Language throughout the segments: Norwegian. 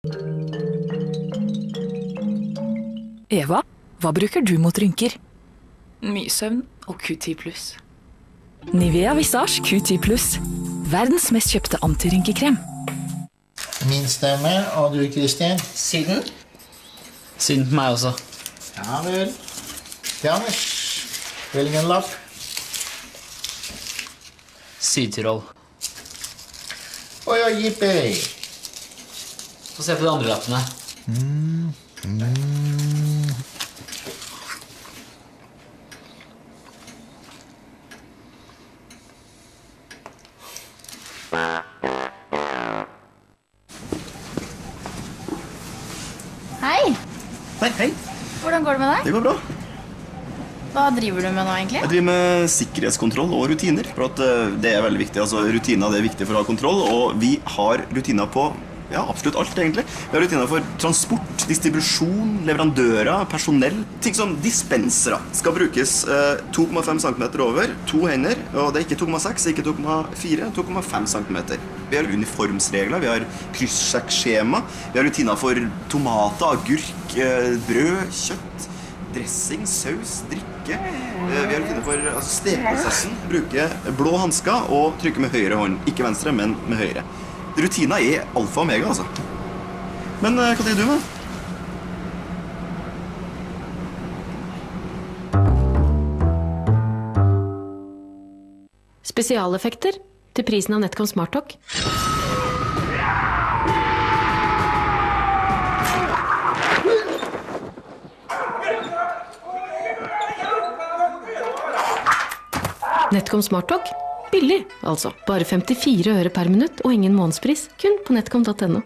Eva, hva bruker du mot rynker? Mye søvn og Q10+. Nivea Visage Q10+. Verdens mest kjøpte antirynkekrem. Min stemme, og du, Kristian? Syden? Syden på meg også. Ja vel. Janus, velg en lapp. Sydtyrol. Oi, jippei. Få se på de andre lappene. Hei! Hei. Hvordan går det med deg? Det går bra. Hva driver du med nå egentlig? Jeg driver med sikkerhetskontroll og rutiner. For at det er veldig viktig. Altså, rutiner det er viktig for å ha kontroll, og vi har rutiner på absolutt alt egentlig. Vi har rutiner for transport, distribusjon, leverandører, personell. Ting som dispensere skal brukes 2,5 cm over, 2 hender, og det er ikke 2,6, ikke 2,4, 2,5 cm. Vi har uniformsregler, vi har kryssjekkskjema, vi har rutiner for tomater, agurk, brød, kjøtt, dressing, saus, drikke. Vi har rutiner for stekeprosessen, bruke blå handsker og trykke med høyre hånd, ikke venstre, men med høyre. Rutiner er alfa og omega, altså. Men hva driver du med? Spesialeffekter til prisen av Netcom SmartTalk. Netcom SmartTalk. Billig, altså. Bare 54 øre per minutt og ingen månedspris. Kun på netcom.no.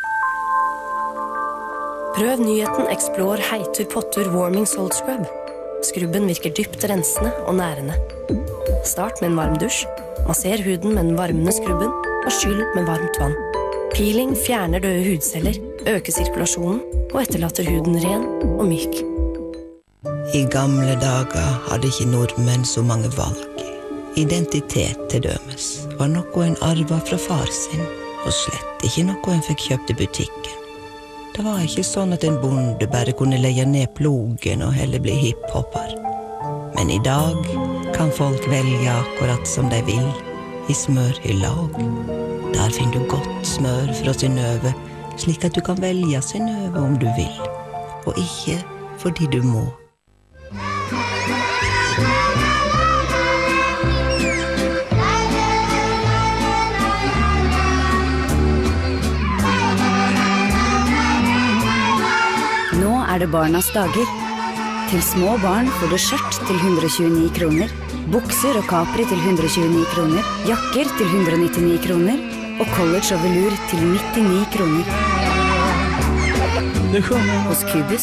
Prøv nyheten Explore Heitur Pottur Warming Salt Scrub. Skrubben virker dypt rensende og nærende. Start med en varm dusj. Masser huden med den varmende skrubben og skyll med varmt vann. Peeling fjerner døde hudceller, øker sirkulasjonen og etterlater huden ren og myk. I gamle dager hadde ikke nordmenn så mange valg. Identitet til dømes var noe en arva fra far sin, og slett ikke noe en fikk kjøpt i butikken. Det var ikke sånn at en bonde bare kunne legge ned plogen og heller bli hiphopper. Men i dag kan folk velge akkurat som de vil, i smørhylla også. Der finner du godt smør fra Synnøve, slik at du kan velge Synnøve om du vil, og ikke fordi du må. Nå er det barnas dager. Til små barn får du skjørt til 129 kroner, bukser og kapri til 129 kroner, jakker til 199 kroner, og college og velur til 99 kroner. Hos Kubus.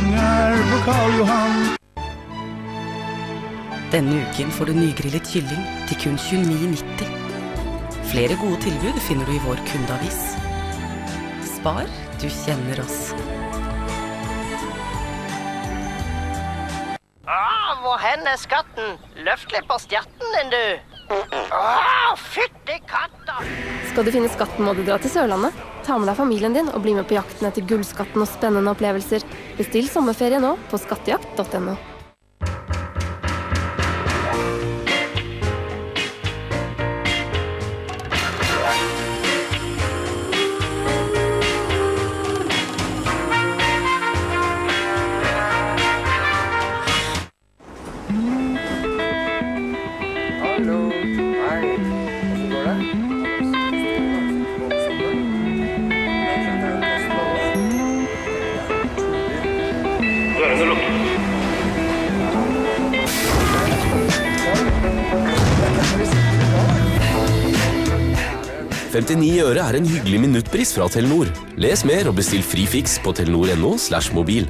Denne uken får du nygrillet kylling til kun 29,90. Flere gode tilbud finner du i vår kundeavis. Spar, du kjenner oss. Hvor hen er skatten? Løft litt på stjerten din, du. Fytti katta! Skal du finne skatten må du dra til Sørlandet. Ta med deg familien din og bli med på jakten etter gullskatten og spennende opplevelser. Bestill sommerferie nå på skattejakt.no. Dørene lukker. «59 øre er en hyggelig minuttpris fra Telenor. Les mer og bestill fri fiks på telenor.no/mobil.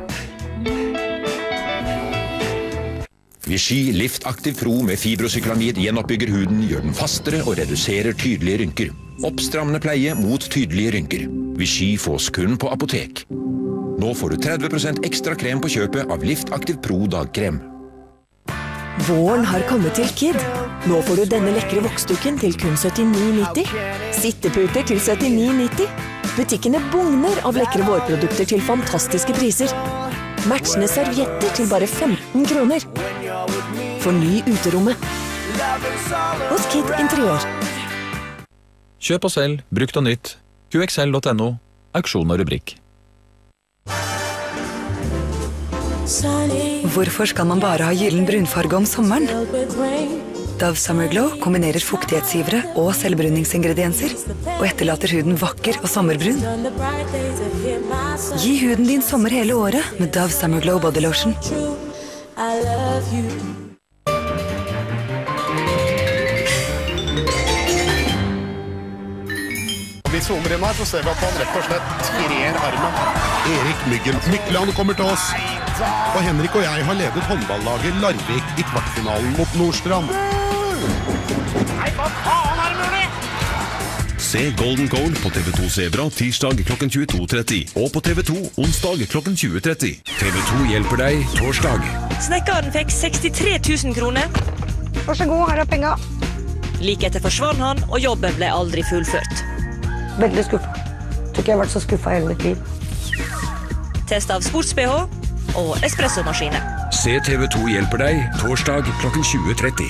Vichy Lift Active Pro med fibrosyklamid gjenoppbygger huden, gjør den fastere og reduserer tydelige rynker. Oppstrammende pleie mot tydelige rynker. Vichy fås kun på apotek. Nå får du 30% ekstra krem på kjøpet av Lift Active Pro dagkrem. Våren har kommet til Kid. Nå får du denne lekre voksdukken til kun 79,90. Sitteputer til 79,90. Butikkene bugner av lekre vårprodukter til fantastiske priser. Matchende servietter til bare 15 kroner. Forny uterommet hos Kid Interiør. Kjøp og selg, brukt og nytt. QXL.no, auksjon og rubrikk. Hvorfor skal man bare ha gyllen brunfarge om sommeren? Dove Summer Glow kombinerer fuktighetsgivere og selvbruningsingredienser og etterlater huden vakker og sommerbrun. Gi huden din sommer hele året med Dove Summer Glow Body Lotion. Vi zoomer inn her, så ser vi at han rett og slett trer armen. Erik Myggen Mykland kommer til oss. Og Henrik og jeg har ledet håndballaget Larvik i kvartfinalen mot Nordstrand. Nei, hva faen er det mulig? Se Golden Goal på TV2 Zebra tirsdag klokken 22.30 og på TV2 onsdag klokken 20.30. TV2 hjelper deg torsdag. Snekkeren fikk 63 000 kroner. Vær så god, her er penger. Like etter forsvann han, og jobben ble aldri fullført. Veldig skuffet. Tror ikke jeg har vært så skuffet hele mitt liv. Test av sports-BH og espressomaskiner. Se TV2 hjelper deg torsdag klokken 20.30.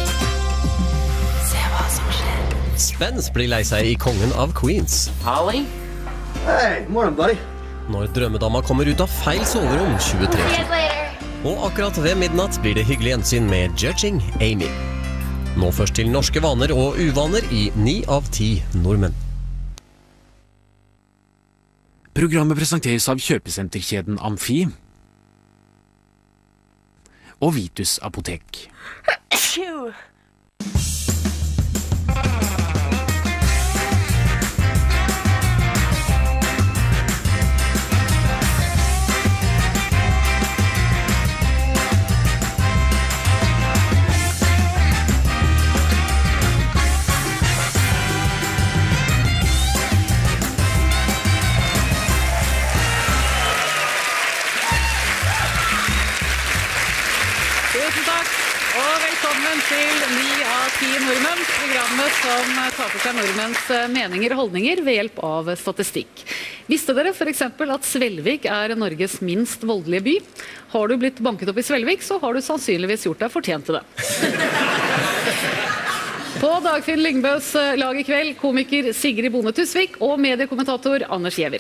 Se hva som skjer. Spence blir lei seg i Kongen av Queens. Holly? Hey, morning, buddy. Når drømmedama kommer ut av feil soverom 23. Og akkurat ved midnatt blir det hyggelig gjensyn med Judging Amy. Nå først til norske vaner og uvaner i 9 av 10 nordmenn. Programmet presenteres av kjøpesenterkjeden Amfi og Vitus Apotek. Velkommen til 9 av 10 nordmenn, programmet som tar for seg nordmenns meninger og holdninger ved hjelp av statistikk. Visste dere for eksempel at Svelvik er Norges minst voldelige by? Har du blitt banket opp i Svelvik, så har du sannsynligvis gjort deg fortjent til det. På Dagfinn Lyngbøs lag i kveld, komiker Sigrid Bonde Tusvik og mediekommentator Anders Giæver.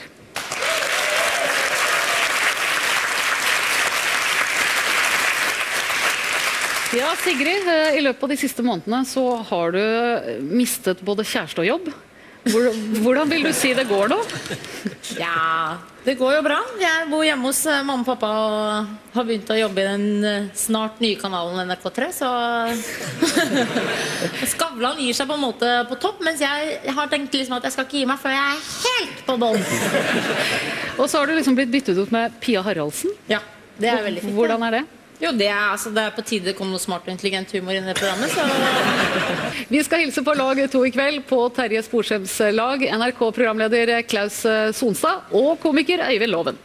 Ja, Sigrid, i løpet av de siste månedene så har du mistet både kjæreste og jobb. Hvordan vil du si det går nå? Ja, det går jo bra. Jeg bor hjemme hos mamma og pappa og har begynt å jobbe i den snart nye kanalen NRK3, så Skavlan gir seg på en måte på topp, mens jeg har tenkt liksom at jeg skal ikke gi meg før jeg er helt på bånn. Og så har du liksom blitt byttet ut med Pia Haraldsen. Ja, det er veldig fint. Hvordan er det? Jo, det er på tide det kommer noe smart og intelligent humor i det programmet, så... Vi skal hilse på lag 2 i kveld på Terje Sporshems lag, NRK-programleder Klaus Sonstad og komiker Øyvind Loven.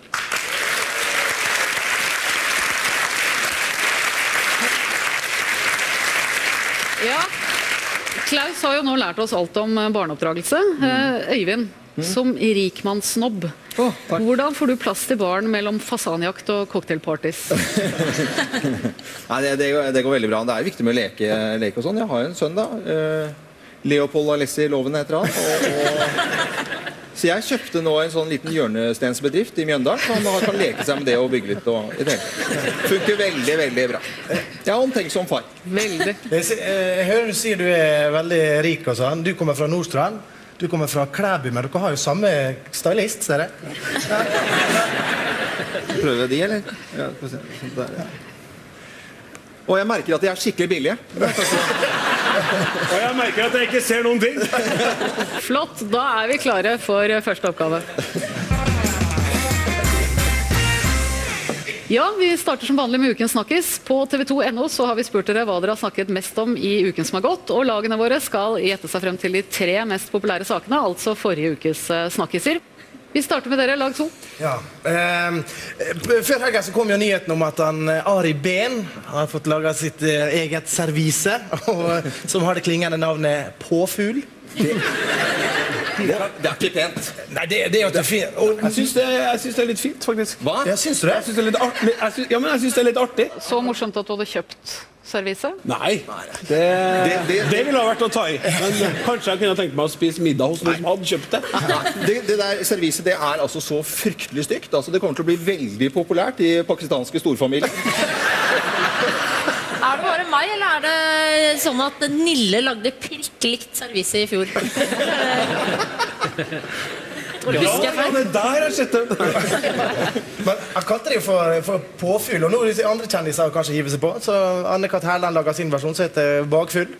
Ja, Klaus har jo nå lært oss alt om barneoppdragelse. Øyvind, som rikmannssnobb, hvordan får du plass til barn mellom fasanjakt og cocktailparties? Nei, det går veldig bra. Det er viktig med å leke og sånn. Jeg har jo en sønn da. Leopold Alessi Loven heter han. Så jeg kjøpte nå en sånn liten hjørnestensbedrift i Mjøndalen, så han kan leke seg med det og bygge litt. Og i det. Funker veldig, veldig bra. Jeg er omtenksom far. Veldig. Jeg hører du sier du er veldig rik og sånn. Du kommer fra Nordstrand. Du kommer fra Klæby, men dere har jo samme stylist, ser jeg. Prøver de, eller? Ja, sånn der, ja. Og jeg merker at de er skikkelig billige. Og jeg merker at jeg ikke ser noen ting. Flott, da er vi klare for første oppgave. Ja, vi starter som vanlig med Ukens Snakkis. På TV2.no så har vi spurt dere hva dere har snakket mest om i uken som har gått, og lagene våre skal gjette seg frem til de 3 mest populære sakene, altså forrige ukes snakkiser. Vi starter med dere, lag 2. Ja. Før helgen så kom jo nyheten om at Ari Behn har fått laget sitt eget servise, som har det klingende navnet Påfugl. Det er ikke pent. Nei, det er jo ikke fint. Jeg synes det er litt fint, faktisk. Hva? Ja, syns du det? Jeg synes det er litt artig. Jeg synes det er litt artig. Så morsomt at du hadde kjøpt serviset? Nei, det ville ha vært å ta i. Men kanskje jeg kunne tenkt meg å spise middag hos noen som hadde kjøpt det. Det der serviset, det er altså så fryktelig stygt. Altså, det kommer til å bli veldig populært i pakistanske storfamilier. Er det bare meg, eller er det sånn at Nille lagde prikklikt servise i fjor? Ja, det der har sett det. Men jeg kalte det jo for påfyll, og nå de andre kjendiser kanskje hiver seg på. Så Anne-Kat. Hærland lager sin versjon, så heter bakfull.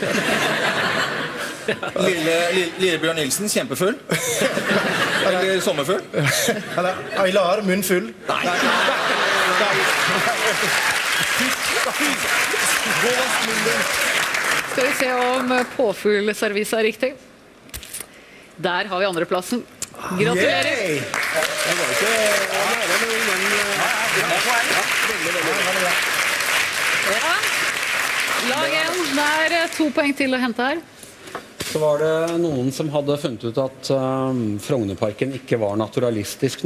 Lillebjørn Nilsen, kjempefull. Eller sommerfull. Eller Aylar, munnfull. Nei. Skal vi se om påfuglserviset er riktig. Der har vi andreplassen. Gratulerer! Ja. Lag en. Det er 2 poeng til å hente her. Så var det noen som hadde funnet ut at Frognerparken ikke var naturalistisk